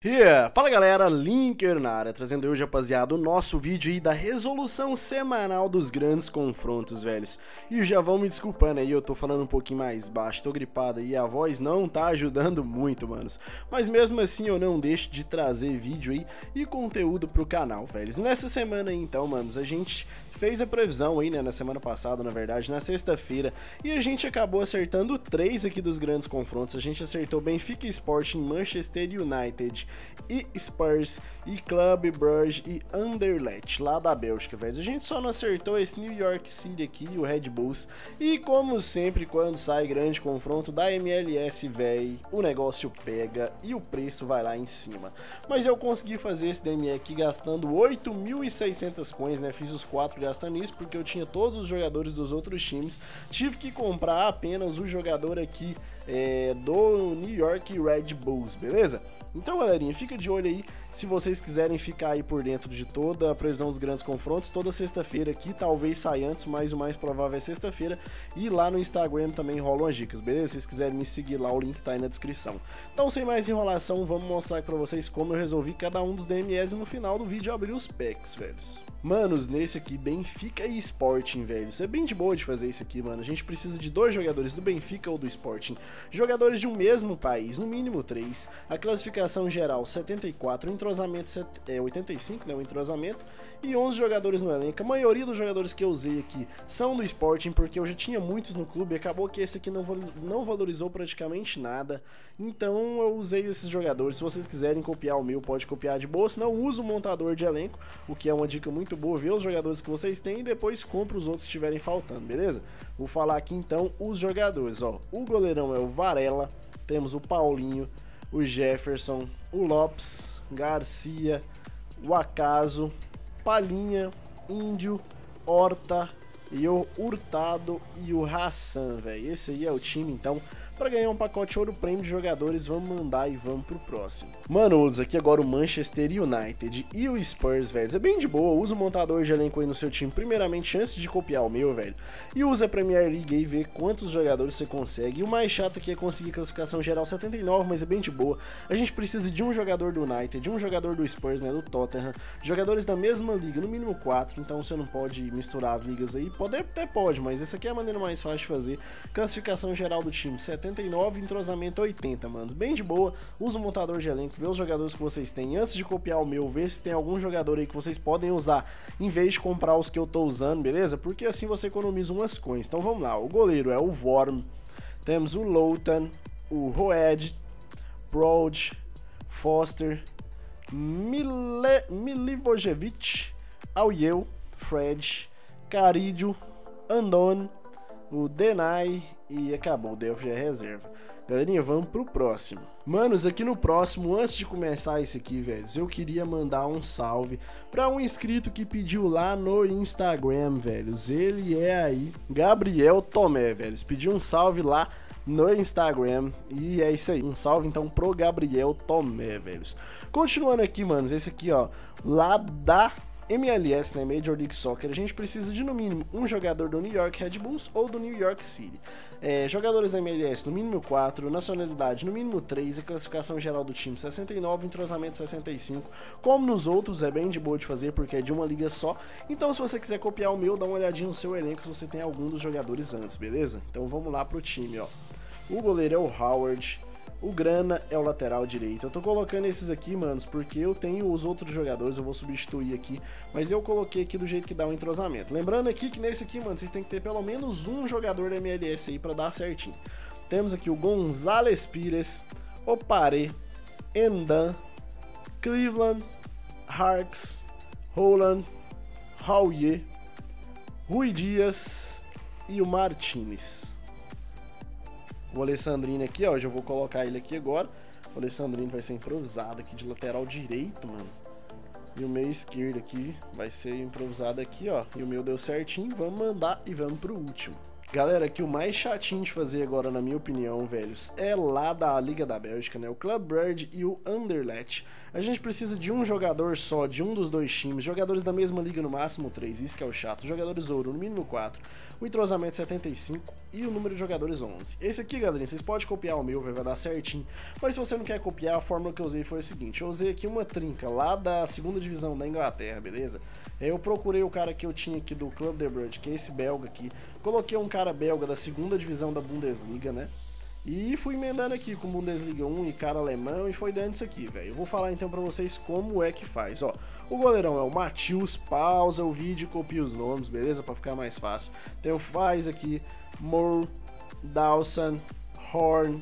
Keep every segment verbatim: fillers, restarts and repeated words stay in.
Yeah. Fala galera, Linker na área, trazendo hoje, rapaziada, o nosso vídeo aí da resolução semanal dos grandes confrontos, velhos. E já vão me desculpando aí, eu tô falando um pouquinho mais baixo, tô gripado aí, a voz não tá ajudando muito, manos. Mas mesmo assim eu não deixo de trazer vídeo aí e conteúdo pro canal, velhos. Nessa semana aí então, manos, a gente fez a previsão aí, né, na semana passada, na verdade, na sexta-feira, e a gente acabou acertando três aqui dos grandes confrontos. A gente acertou Benfica Sporting, Manchester United e Spurs, e Club Brugge e Anderlecht, lá da Bélgica, velho. A gente só não acertou esse New York City aqui e o Red Bulls, e como sempre, quando sai grande confronto da M L S, velho, o negócio pega e o preço vai lá em cima. Mas eu consegui fazer esse D M E aqui gastando oito mil e seiscentas coins, né, fiz os quatro gastando isso porque eu tinha todos os jogadores dos outros times, tive que comprar apenas o jogador aqui é, do New York Red Bulls, beleza? Então galerinha, fica de olho aí se vocês quiserem ficar aí por dentro de toda a previsão dos grandes confrontos, toda sexta-feira aqui, talvez saia antes, mas o mais provável é sexta-feira, e lá no Instagram também rolam as dicas, beleza? Se vocês quiserem me seguir lá, o link tá aí na descrição. Então sem mais enrolação, vamos mostrar aqui pra vocês como eu resolvi cada um dos D M Es e no final do vídeo abrir os packs, velhos. Manos, nesse aqui, Benfica e Sporting, velho. Isso é bem de boa de fazer isso aqui, mano. A gente precisa de dois jogadores do Benfica ou do Sporting. Jogadores de um mesmo país, no mínimo três. A classificação geral, setenta e quatro. O entrosamento, é oitenta e cinco, né? O entrosamento. E onze jogadores no elenco. A maioria dos jogadores que eu usei aqui são do Sporting, porque eu já tinha muitos no clube. E acabou que esse aqui não, não valorizou praticamente nada. Então eu usei esses jogadores. Se vocês quiserem copiar o meu, pode copiar de boa. Senão usa o montador de elenco, o que é uma dica muito boa. Ver os jogadores que vocês têm e depois compra os outros que estiverem faltando, beleza? Vou falar aqui então os jogadores, ó. O goleirão é o Varela, temos o Paulinho, o Jefferson, o Lopes, Garcia, o Acaso, Palhinha, Índio, Horta e o Hurtado e o Hassan, velho. Esse aí é o time então. Para ganhar um pacote ouro prêmio de jogadores, vamos mandar e vamos pro próximo. Manos, aqui agora o Manchester United e o Spurs, velho. É bem de boa, usa o montador de elenco aí no seu time, primeiramente antes de copiar o meu, velho. E usa a Premier League aí e vê quantos jogadores você consegue. E o mais chato aqui é conseguir classificação geral setenta e nove, mas é bem de boa. A gente precisa de um jogador do United, de um jogador do Spurs, né, do Tottenham. Jogadores da mesma liga, no mínimo quatro, então você não pode misturar as ligas aí. Pode, até pode, mas essa aqui é a maneira mais fácil de fazer. Classificação geral do time, setenta e nove, entrosamento oitenta, mano. Bem de boa, usa o montador de elenco, vê os jogadores que vocês têm. Antes de copiar o meu, vê se tem algum jogador aí que vocês podem usar, em vez de comprar os que eu tô usando, beleza? Porque assim você economiza umas coins. Então vamos lá, o goleiro é o Worm, temos o Loughton, o Roed, Broad, Foster, Mile... Milivojevic, Auyeu, Fred, Caridio, Andon, o Denai e acabou, o Delphi é reserva. Galerinha, vamos pro próximo. Manos, aqui no próximo, antes de começar esse aqui, velhos, eu queria mandar um salve pra um inscrito que pediu lá no Instagram, velhos. Ele é aí, Gabriel Tomé, velhos. Pediu um salve lá no Instagram e é isso aí. Um salve então pro Gabriel Tomé, velhos. Continuando aqui, manos, esse aqui, ó, lá da M L S, né, Major League Soccer, a gente precisa de no mínimo um jogador do New York Red Bulls ou do New York City. É, jogadores da M L S no mínimo quatro, nacionalidade no mínimo três, a classificação geral do time sessenta e nove, entrosamento sessenta e cinco. Como nos outros, é bem de boa de fazer porque é de uma liga só. Então se você quiser copiar o meu, dá uma olhadinha no seu elenco se você tem algum dos jogadores antes, beleza? Então vamos lá pro time, ó. O goleiro é o Howard. O Grana é o lateral direito. Eu tô colocando esses aqui, manos, porque eu tenho os outros jogadores, eu vou substituir aqui, mas eu coloquei aqui do jeito que dá o entrosamento. Lembrando aqui que nesse aqui, mano, vocês tem que ter pelo menos um jogador da M L S aí pra dar certinho. Temos aqui o Gonzalez Pires, Opare, Endan, Cleveland, Harks, Roland, Rauier, Rui Dias e o Martinez. O Alessandrino aqui, ó, já vou colocar ele aqui agora. O Alessandrino vai ser improvisado aqui de lateral direito, mano. E o meio esquerdo aqui vai ser improvisado aqui, ó. E o meu deu certinho, vamos mandar e vamos pro último. Galera, aqui o mais chatinho de fazer agora, na minha opinião, velhos, é lá da Liga da Bélgica, né? O Club Brugge e o Anderlecht. A gente precisa de um jogador só, de um dos dois times, jogadores da mesma liga no máximo três, isso que é o chato, jogadores ouro no mínimo quatro, o entrosamento setenta e cinco e o número de jogadores onze. Esse aqui, galerinha, vocês podem copiar o meu, vai dar certinho, mas se você não quer copiar, a fórmula que eu usei foi a seguinte: eu usei aqui uma trinca lá da segunda divisão da Inglaterra, beleza? Eu procurei o cara que eu tinha aqui do Club de Brugge, que é esse belga aqui, coloquei um cara belga da segunda divisão da Bundesliga, né? E fui emendando aqui com Bundesliga um e cara alemão e foi dando isso aqui, velho. Eu vou falar então pra vocês como é que faz, ó. O goleirão é o Matheus, pausa o vídeo e copia os nomes, beleza? Pra ficar mais fácil. Tem o Faz aqui, Moore, Dawson, Horn,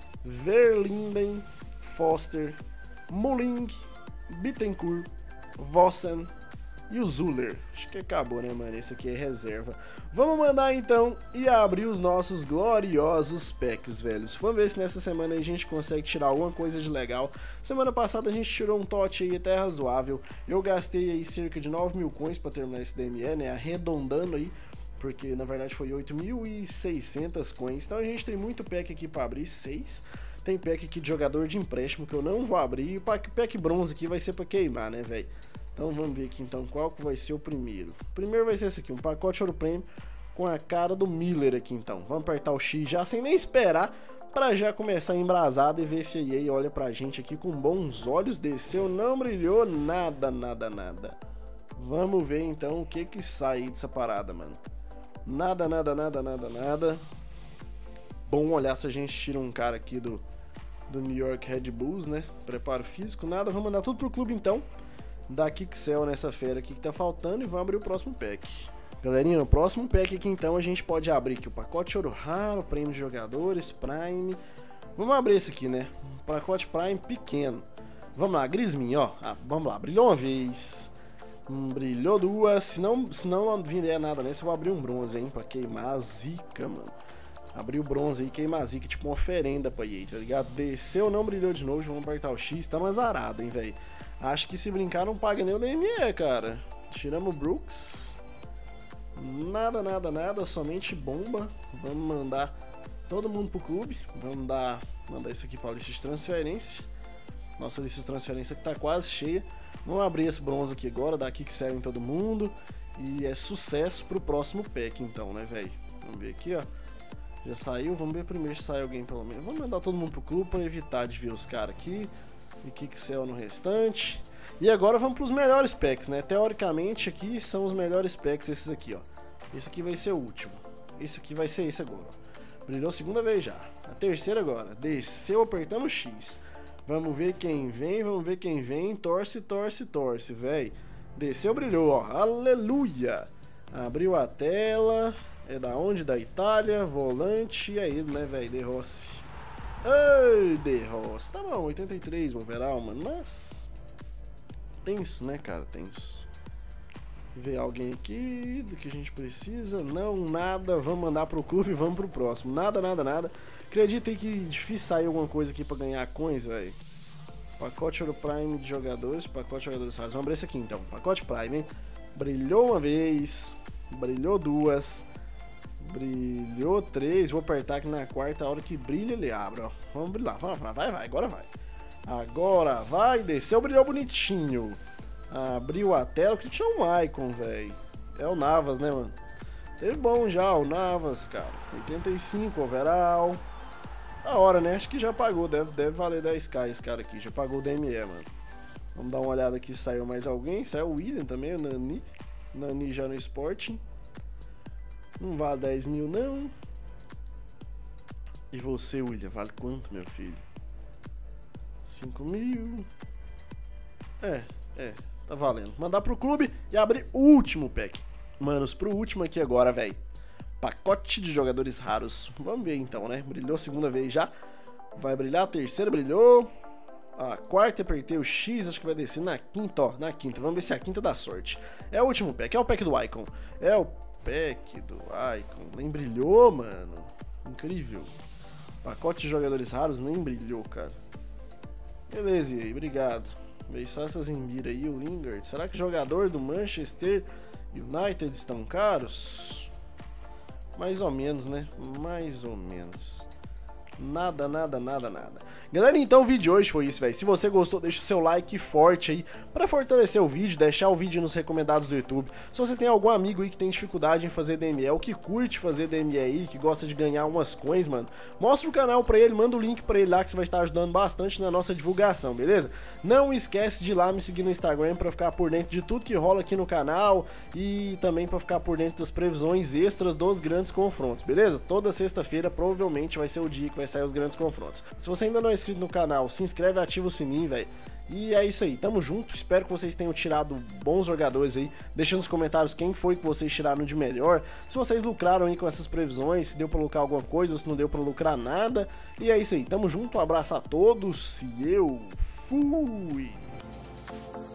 Verlinden, Foster, Mulling, Bittencourt, Vossen e o Zuller. Acho que acabou, né, mano? Esse aqui é reserva. Vamos mandar então e abrir os nossos gloriosos packs, velhos. Vamos ver se nessa semana a gente consegue tirar alguma coisa de legal. Semana passada a gente tirou um tote aí até razoável. Eu gastei aí cerca de nove mil coins pra terminar esse D M E, né? Arredondando aí, porque na verdade foi oito mil e seiscentas coins. Então a gente tem muito pack aqui pra abrir, seis. Tem pack aqui de jogador de empréstimo que eu não vou abrir. E o pack, pack bronze aqui vai ser pra queimar, né, velho? Então vamos ver aqui então qual que vai ser o primeiro. O primeiro vai ser esse aqui, um pacote Ouro Prêmio com a cara do Miller aqui então. Vamos apertar o X já sem nem esperar para já começar embrasado e ver se a E A olha pra gente aqui com bons olhos. Desceu, não brilhou nada, nada, nada. Vamos ver então o que que sai dessa parada, mano. Nada, nada, nada, nada, nada. Bom olhar se a gente tira um cara aqui do, do New York Red Bulls, né? Preparo físico, nada. Vamos mandar tudo pro clube então. Da Kixel nessa fera aqui que tá faltando e vamos abrir o próximo pack. Galerinha, no próximo pack aqui então a gente pode abrir aqui o pacote Ouro Raro, prêmio de jogadores, Prime. Vamos abrir esse aqui, né? Um pacote Prime pequeno. Vamos lá, Griezmann, ó. Ah, vamos lá, brilhou uma vez. Hum, brilhou duas. Se não, se não vier nada nesse, eu vou abrir um bronze, hein? Pra queimar a zica, mano. Abrir o bronze aí, queimar a zica, tipo uma oferenda pra E A, tá ligado? Desceu, não brilhou de novo, vamos apertar o X. Tá mais azarado, hein, velho? Acho que se brincar não paga nem o D M E, cara. Tiramos o Brooks. Nada, nada, nada. Somente bomba. Vamos mandar todo mundo pro clube. Vamos dar, mandar isso aqui pra lista de transferência. Nossa lista de transferência que tá quase cheia. Vamos abrir esse bronze aqui agora. Daqui que serve em todo mundo. E é sucesso pro próximo pack então, né, velho? Vamos ver aqui, ó. Já saiu. Vamos ver primeiro se sai alguém pelo menos. Vamos mandar todo mundo pro clube pra evitar de ver os caras aqui. E Kixel no restante. E agora vamos para os melhores packs, né? Teoricamente aqui são os melhores packs esses aqui, ó. Esse aqui vai ser o último. Esse aqui vai ser esse agora. Brilhou a segunda vez já. A terceira agora. Desceu, apertamos X. Vamos ver quem vem, vamos ver quem vem. Torce, torce, torce, velho. Desceu, brilhou, ó. Aleluia. Abriu a tela. É da onde? Da Itália. Volante. E aí, né, velho? De Rossi. Ei, De Rossi. Tá bom, oitenta e três, overall, mano. Mas... tenso, né, cara? Tenso. Ver alguém aqui do que a gente precisa. Não, nada. Vamos mandar pro clube e vamos pro próximo. Nada, nada, nada. Acreditem que é difícil sair alguma coisa aqui pra ganhar coins, velho. Pacote Ouro Prime de jogadores. Pacote de jogadores raros. Vamos abrir esse aqui então. Pacote Prime, hein? Brilhou uma vez. Brilhou duas. Brilhou três. Vou apertar aqui na quarta. A hora que brilha, ele abre, ó. Vamos brilhar. Vai, vai, vai. Agora vai. Agora vai. Desceu, brilhou bonitinho. Abriu a tela. Que tinha um icon, velho. É o Navas, né, mano? Teve bom já, o Navas, cara. oitenta e cinco overall. Da hora, né? Acho que já pagou. Deve, deve valer dez k esse cara aqui. Já pagou o D M E, mano. Vamos dar uma olhada aqui se saiu mais alguém. Saiu o William também, o Nani. Nani já no Sporting. Não vale dez mil, não. E você, William? Vale quanto, meu filho? cinco mil. É, é. Tá valendo. Mandar pro clube e abrir o último pack. Manos, pro último aqui agora, velho. Pacote de jogadores raros. Vamos ver então, né? Brilhou a segunda vez já. Vai brilhar a terceira, brilhou. A quarta, apertei o X, acho que vai descer na quinta, ó. Na quinta. Vamos ver se a quinta dá sorte. É o último pack, é o pack do Icon. É o pack do Icon. Nem brilhou, mano. Incrível. Pacote de jogadores raros nem brilhou, cara. Beleza, e aí, obrigado. Veio só essas embira aí, o Lingard. Será que jogador do Manchester United estão caros? Mais ou menos, né? Mais ou menos. Nada, nada, nada, nada. Galera, então o vídeo de hoje foi isso, velho. Se você gostou, deixa o seu like forte aí pra fortalecer o vídeo, deixar o vídeo nos recomendados do YouTube. Se você tem algum amigo aí que tem dificuldade em fazer D M E, ou que curte fazer D M E aí, que gosta de ganhar umas coins, mano, mostra o canal pra ele, manda o link pra ele lá que você vai estar ajudando bastante na nossa divulgação, beleza? Não esquece de ir lá me seguir no Instagram pra ficar por dentro de tudo que rola aqui no canal e também pra ficar por dentro das previsões extras dos grandes confrontos, beleza? Toda sexta-feira provavelmente vai ser o dia que vai sair os grandes confrontos. Se você ainda não é inscrito no canal, se inscreve e ativa o sininho, velho. E é isso aí, tamo junto, espero que vocês tenham tirado bons jogadores aí. Deixa nos comentários quem foi que vocês tiraram de melhor, se vocês lucraram aí com essas previsões, se deu pra lucrar alguma coisa ou se não deu pra lucrar nada. E é isso aí, tamo junto, um abraço a todos e eu fui!